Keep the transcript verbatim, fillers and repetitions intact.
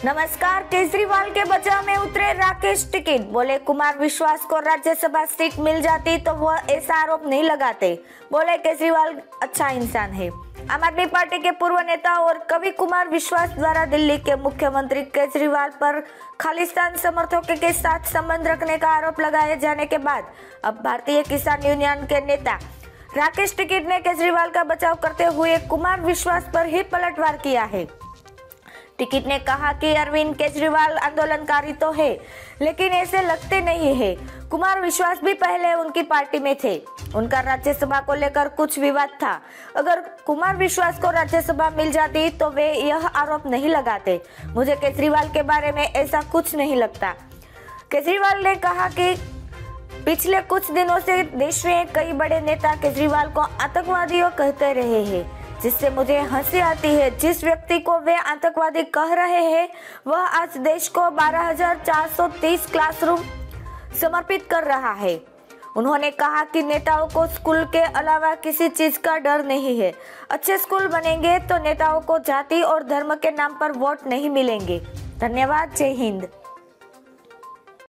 नमस्कार। केजरीवाल के बचाव में उतरे राकेश टिकैत। बोले कुमार विश्वास को राज्यसभा सीट मिल जाती तो वह ऐसा आरोप नहीं लगाते। बोले केजरीवाल अच्छा इंसान है। आम आदमी पार्टी के पूर्व नेता और कवि कुमार विश्वास द्वारा दिल्ली के मुख्यमंत्री केजरीवाल पर खालिस्तान समर्थकों के साथ संबंध रखने का आरोप लगाए जाने के बाद अब भारतीय किसान यूनियन के नेता राकेश टिकैत ने केजरीवाल का बचाव करते हुए कुमार विश्वास पर ही पलटवार किया है। टिकैत ने कहा कि अरविंद केजरीवाल आंदोलनकारी तो है, लेकिन ऐसे लगते नहीं है। कुमार विश्वास भी पहले उनकी पार्टी में थे। उनका राज्यसभा को लेकर कुछ विवाद था। अगर कुमार विश्वास को राज्यसभा मिल जाती तो वे यह आरोप नहीं लगाते। मुझे केजरीवाल के बारे में ऐसा कुछ नहीं लगता। केजरीवाल ने कहा कि पिछले कुछ दिनों से देश में कई बड़े नेता केजरीवाल को आतंकवादियों कहते रहे हैं, जिससे मुझे हंसी आती है। जिस व्यक्ति को वे आतंकवादी कह रहे हैं वह आज देश को बारह हज़ार चार सौ तीस क्लासरूम समर्पित कर रहा है। उन्होंने कहा कि नेताओं को स्कूल के अलावा किसी चीज का डर नहीं है। अच्छे स्कूल बनेंगे तो नेताओं को जाति और धर्म के नाम पर वोट नहीं मिलेंगे। धन्यवाद। जय हिंद।